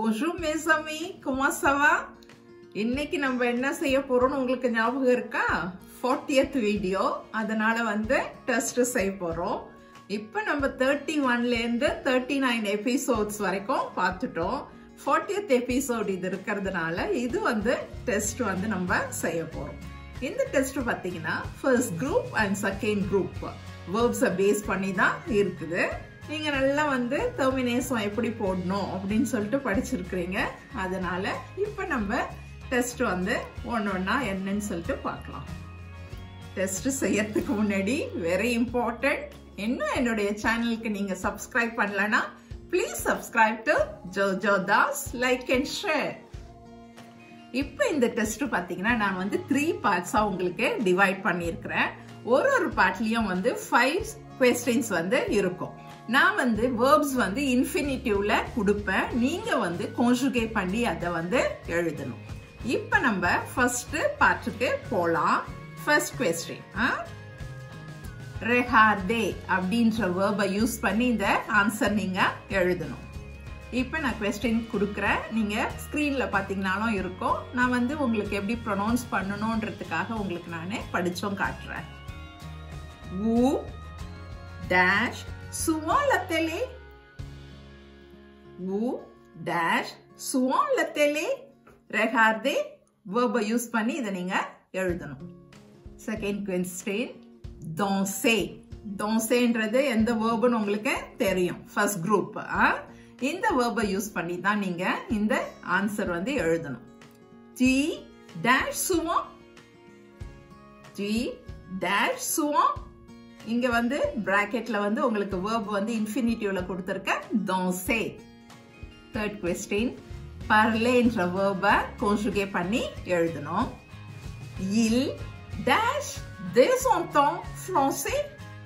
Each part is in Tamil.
Bonjour mes amis, comment ça va? இன்னைக்கு நம்ம என்ன செய்ய போறோம்னு உங்களுக்கு ஞாபகம் இருக்கா? 40th video. அதனால வந்து டெஸ்ட் செய்ய போறோம். இப்போ நம்ம 31ல இருந்து 39 எபிசோட்ஸ் வரைக்கும் பார்த்துட்டோம். 40th எபிசோட் இது இருக்கிறதுனால இது வந்து டெஸ்ட் வந்து நம்ம செய்ய போறோம். இந்த டெஸ்ட் பாத்தீங்கன்னா first group and second group வெர்ப்ஸை பேஸ் பண்ணி தான் இருக்குது. நீங்க நல்லா வந்து டெர்மினேஷன் எப்படி போடணும் அப்படின்னு சொல்லிட்டு படிச்சிருக்கிறீங்க. அதனால இப்ப நம்ம டெஸ்ட் வந்து ஒன்னொன்னா என்னன்னு சொல்லிட்டு பார்க்கலாம். டெஸ்ட் செய்யறதுக்கு முன்னாடி வெரி இம்பார்ட்டன்ட், இன்னும் என்னுடைய சேனலுக்கு நீங்க சப்ஸ்கிரைப் பண்ணலனா please subscribe to Jojo Das, like and share. இப்போ இந்த டெஸ்ட் பாத்தீங்கன்னா நான் வந்து 3 பார்ட்ஸா உங்களுக்கு டிவைட் பண்ணியிருக்கிறேன். ஒரு பார்ட்லயும் வந்து 5 questions வந்து இருக்கும். நான் வந்து verbs வந்து இன்ஃபினிட்டிவ்ல கொடுப்பேன். நீங்க வந்து conjugate பண்ணி அதை வந்து எழுதணும். இப்ப நம்ம ஃபர்ஸ்ட் பார்ட்டுக்கு போலாம். ஃபர்ஸ்ட் question, regarder அப்படின்ற verb யூஸ் பண்ணி இந்த ஆன்சர் நீங்க எழுதணும். இப்ப நான் கொஸ்டின் கொடுக்கறேன். நீங்க ஸ்கிரீன்ல பாத்தீங்கனாலும் இருக்கும். நான் வந்து உங்களுக்கு எப்படி ப்ரொனவுன்ஸ் பண்ணணும்ன்றதுக்காக உங்களுக்கு நானே படிச்சும் காட்டுறேன். Vous dash souvent la télé? Vous dash souvent la télé? Regardez verb use பண்ணி இதை நீங்க எழுதணும். Second question, danser. danserன்றது எந்த verbன்னு உங்களுக்கு தெரியும். First group. இந்த verb யூஸ் பண்ணி தான் நீங்க இந்த ஆன்சர் வந்து எழுதணும். Tu dash souvent? Tu dash souvent? இங்க வந்து பிராக்கெட்ல வந்து உங்களுக்கு verb வந்து இன்ஃபினிட்டிவ்ல கொடுத்திருக்க danser. தேர்ட் question, parler என்ற verb conjugate பண்ணி எழுதணும். Il dash de son temps français?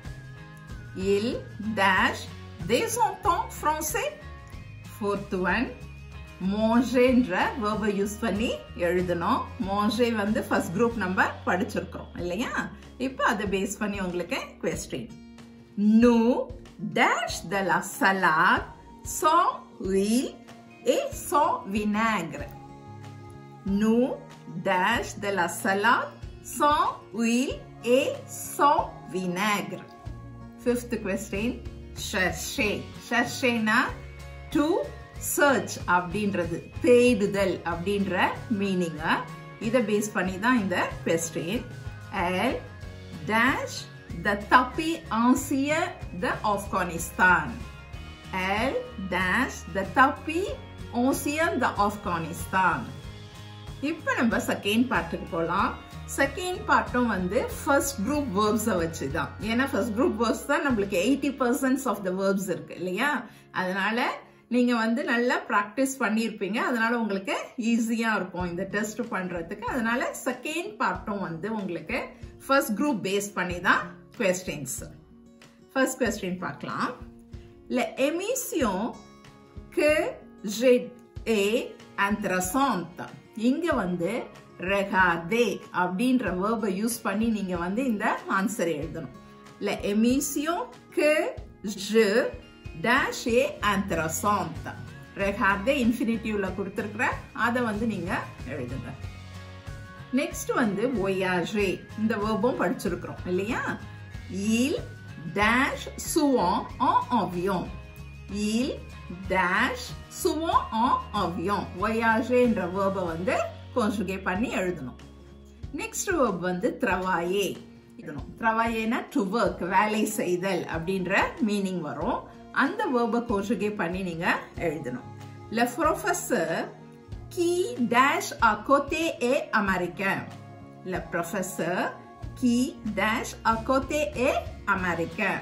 Il dash de son temps français. fourth one, manger என்ற verb யூஸ் பண்ணி எழுதணும். manger வந்து ஃபர்ஸ்ட் குரூப் நம்ம படிச்சிருக்கோம் இல்லையா? இப்போ அதை பேஸ் பண்ணி உங்களுக்கு question. Nous dash de la salade sans huile et sans vinaigre. Nous dash de la salade sans huile et sans vinaigre. Fifth question, chercher. chercherனா to search அப்படின்றது, தேடுதல் அப்படின்ற மீனிங். இதை பேஸ் பண்ணி தான் இந்த question. Elle dash the tapis ancien de Afghanistan. Elle dash the tapis ancien de Afghanistan. இப்போ நம்ம செகண்ட் பார்ட்டுக்கு போலாம். செகண்ட் பார்ட்டும் வந்து ஃபர்ஸ்ட் குரூப் verbs வச்சு தான். ஏன்னா ஃபர்ஸ்ட் குரூப் verbs தான் நம்மளுக்கு 80% ஆஃப் த verbs இருக்கு இல்லையா? அதனால நீங்க வந்து நல்லா பிராக்டிஸ் பண்ணிருப்பீங்க. அதனால உங்களுக்கு ஈஸியா இருக்கும் இந்த டெஸ்ட் பண்றதுக்கு. அதனால செகண்ட் பார்ட்டும் வந்து உங்களுக்கு ஃபர்ஸ்ட் குரூப் பேஸ் பண்ணி தான் questions. ஃபர்ஸ்ட் question பார்க்கலாம். l'émission que j'ai est intéressante. இங்க வந்து regarder அப்படின்ற verb யூஸ் பண்ணி நீங்க வந்து இந்த ஆன்சர் எழுதணும். l'émission que je dash est intéressante. regarder இன்ஃபினிட்டிவ்ல கொடுத்திருக்கிற அதை வந்து நீங்க எழுதுங்க. நெக்ஸ்ட் வந்து voyager. இந்த verbம் படிச்சிருக்கிறோம் இல்லையா? Il dash souvent en avion. Il dash souvent en avion. voyager என்ற verb வந்து conjugate பண்ணி எழுதணும். நெக்ஸ்ட் verb வந்து travailler. travaillerனா to work, வேலை செய்தல் அப்படின்ற மீனிங் வரும். அந்த verb conjugate பண்ணி நீங்க எழுதணும். Le professeur qui dash à côté est américain. Le professeur qui dash à côté est américain.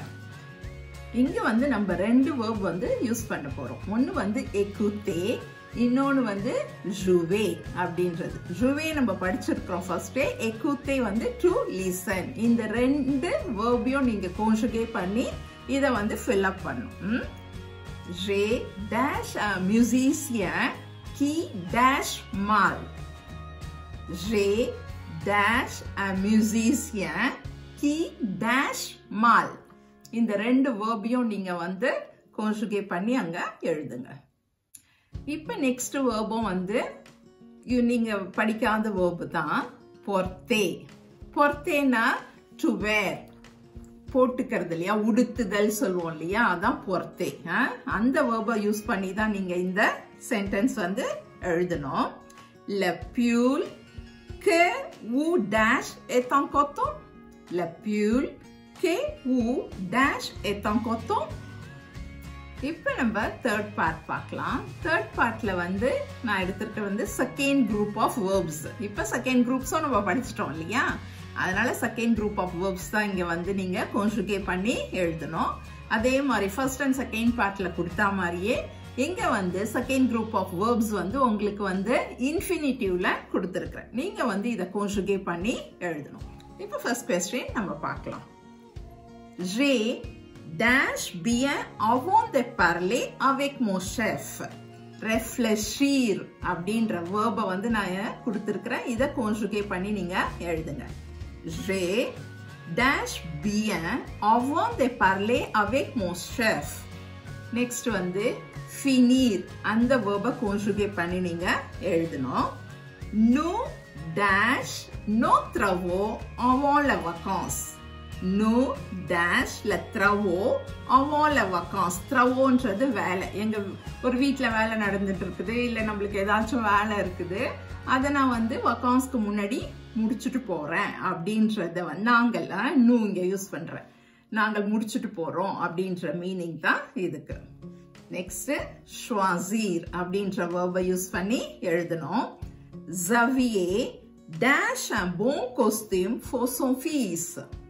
இங்க வந்து நம்ம ரெண்டு verb வந்து யூஸ் பண்ண போறோம். ஒன்னு வந்து écouter, இன்னொன்னு வந்து jouer அப்படின்றது. jouer நம்ம படிச்சிருக்கோம் ஃபர்ஸ்ட். écouter வந்து to listen. இந்த ரெண்டு verbையும் நீங்க conjugate பண்ணி இத வந்து fill up பண்ணணும். J'ai dash un musicien qui dash mal. J'ai dash un musicien qui dash mal. இந்த ரெண்டு verb-யும் நீங்க வந்து conjugate பண்ணி அங்க எழுதுங்க. இப்போ நெக்ஸ்ட் வேர்பும் வந்து நீங்க படிக்காத வேர்பு தான் porter. porterனா to wear, போட்டுக்கிறது இல்லையா, உடுத்துதல் சொல்லுவோம் இல்லையா, அதான் porter. அந்த வேர்பை யூஸ் பண்ணி தான் நீங்க இந்த சென்டென்ஸ் வந்து எழுதணும். Le pull que ou dash est en coton. Le pull que ou dash est en coton. இப்போ நம்ம தேர்ட் பார்ட் பார்க்கலாம். தேர்ட் பார்ட்ல வந்து நான் எடுத்துட்டு வந்து செகண்ட் குரூப் ஆஃப் வேர்ப்ஸ். இப்போ செகண்ட் குரூப்ஸும் நம்ம படிச்சிட்டோம் இல்லையா, அதனால செகண்ட் குரூப் ஆஃப் வேர்ப்ஸ் தான் இங்க வந்து நீங்க கான்ஜுகேட் பண்ணி எழுதணும். அதே மாதிரி ஃபர்ஸ்ட் அண்ட் செகண்ட் பார்ட்ல கொடுத்தா மாதிரியே இங்க வந்து செகண்ட் குரூப் ஆஃப் வேர்ப்ஸ் வந்து உங்களுக்கு வந்து இன்ஃபினிட்டிவ்ல கொடுத்துருக்கிறேன். நீங்க வந்து இதை கான்ஜுகேட் பண்ணி எழுதணும். இப்போ ஃபர்ஸ்ட் क्वेश्चन நம்ம பார்க்கலாம். J'ai dash bien avant de parler avec mon chef. Réfléchir அப்படின்ற வேர்பை வந்து நான் கொடுத்திருக்கிறேன். இதை கான்ஜுகேட் பண்ணி நீங்க எழுதுங்க. J'ai dash bien avant de parler avec mon chef. Next வந்து finir அந்த வேர்பை கான்ஜுகேட் பண்ணி நீங்க எழுதணும். Nous dash nos travaux avant les vacances. Nous dash les travaux avant les vacances. travauன்றது வேலை. எங்க ஒரு வீட்ல வேலை நடந்துட்டு இருக்குது, இல்ல நம்மளுக்கு ஏதாச்சும் வேலை இருக்குது, அதை நான் வந்து வகான்ஸ்க்கு முன்னாடி முடிச்சுட்டு போறேன் அப்படின்றத வந்து நாங்கள் இன்னும் இங்க யூஸ் பண்றேன். நாங்கள் முடிச்சுட்டு போறோம் அப்படின்ற மீனிங் தான் இதுக்கு. நெக்ஸ்ட் choisir அப்படின்ற வேர்பை யூஸ் பண்ணி எழுதணும். Xavier dash un bon costume pour son fils.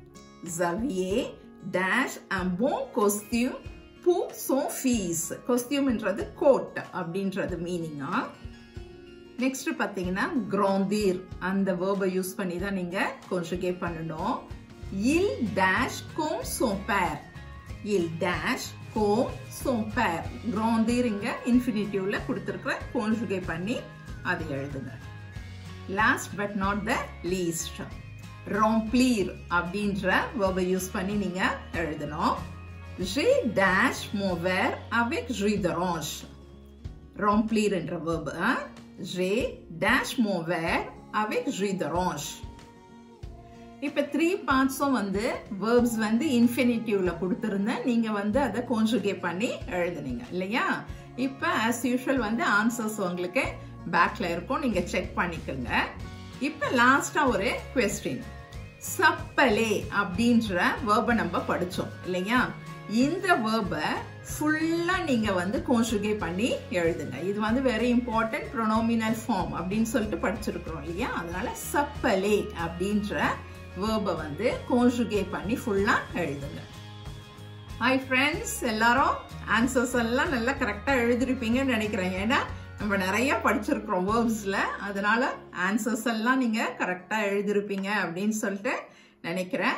Xavier dash un bon costume pour son fils. costumeன்றது கோட் அப்படின்றது மீனிங்கா. நெக்ஸ்ட் பாத்தீங்கன்னா grandir அந்த வேர்பை யூஸ் பண்ணி தான் நீங்க கான்ஜுகேட் பண்ணணும். Il dash comme son père. Il dash comme son père. grandir இங்க இன்ஃபினிட்டிவ்ல கொடுத்திருக்கிற கான்ஜுகேட் பண்ணி அதை எழுதுங்க. Last but not the least, remplir அப்படின்ற வேர்பை யூஸ் பண்ணி நீங்க எழுதணும். J'ai dash mon verre avec jus d'orange. remplir என்ற verb. J'ai dash mon verre avec jus d'orange. இப்ப 3 பார்ட்ஸும் வந்து verbs வந்து இன்ஃபினிட்டிவ்ல கொடுத்திருந்தேன். நீங்க வந்து அதை கான்ஜுகேட் பண்ணி எழுதுனீங்க இல்லையா. இப்ப as usual வந்து ஆன்சர்ஸ் உங்களுக்கு பேக்ல இருக்கும், நீங்க செக் பண்ணிக்கோங்க. இப்ப லாஸ்டா ஒரு क्वेश्चन. சப்பலே அப்படின்ற வேர்பை நம்ம படிச்சோம் இல்லையா. இந்த வேர்பை ஃபுல்லா நீங்க வந்து கான்ஜுகேட் பண்ணி எழுதுங்க. இது வந்து வெரி இம்பார்ட்டன்ட் ப்ரோனோமினல் ஃபார்ம் அப்படின்னு சொல்லிட்டு படிச்சிருக்கிறோம் இல்லையா. அதனால சப்பலே அப்படின்ற வேர்பை வந்து கான்ஜுகேட் பண்ணி ஃபுல்லா எழுதுங்க. ஹாய் ஃப்ரெண்ட்ஸ், எல்லாரும் ஆன்சர்ஸ் எல்லாம் நல்லா கரெக்டா எழுதிருப்பீங்கன்னு நினைக்கிறேன். ஏன்னா நம்ம நிறைய படிச்சிருக்கிறோம் வேர்ப்ஸ்ல, அதனால ஆன்சர்ஸ் எல்லாம் நீங்க கரெக்டா எழுதிருப்பீங்க அப்படின்னு சொல்லிட்டு நினைக்கிறேன்.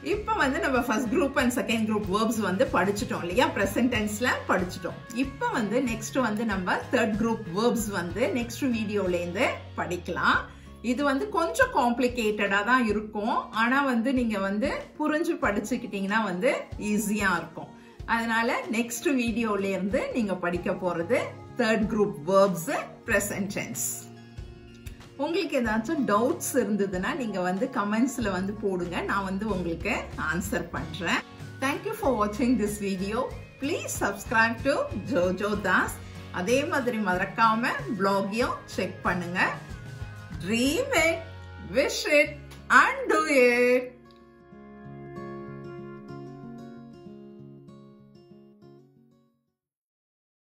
இப்போ வந்து நம்ம first group and second group verbs வந்து படிச்சிட்டோம் இல்லையா, பிரசன்ட் டென்ஸ்ல படிச்சிட்டோம். இப்போ வந்து நெக்ஸ்ட் வந்து நம்ம தேர்ட் குரூப் வேர்ப்ஸ் வந்து நெக்ஸ்ட் வீடியோல இருந்து படிக்கலாம். இது வந்து கொஞ்சம் காம்ப்ளிகேட்டடா தான் இருக்கும், ஆனா வந்து நீங்க வந்து புரிஞ்சு படிச்சுக்கிட்டீங்கன்னா வந்து ஈஸியா இருக்கும். அதனால நெக்ஸ்ட் வீடியோல இருந்து நீங்க படிக்க போறது third group verbs present tense. உங்களுக்கு ஏதாச்சும் டவுட்ஸ் இருந்ததுன்னா நீங்க வந்து கமெண்ட்ஸ்ல வந்து போடுங்க, நான் வந்து உங்களுக்கு ஆன்சர் பண்றேன். தேங்க்யூ ஃபார் வாட்சிங் this video. Please subscribe to Jojo Das. அதே மாதிரி மறக்காம பிளாகையும் செக் பண்ணுங்க. Dream it, wish it, and do it.